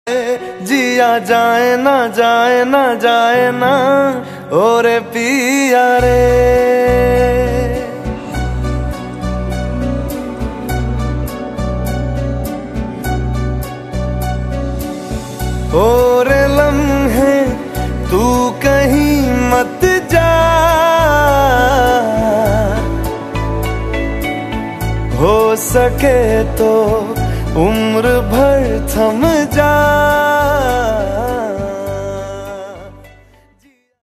जिया जाए ना जाए ना जाए ना ओरे पिया रे। ओरे लम्हे तू कहीं मत जा, हो सके तो उम्र भर थम जा।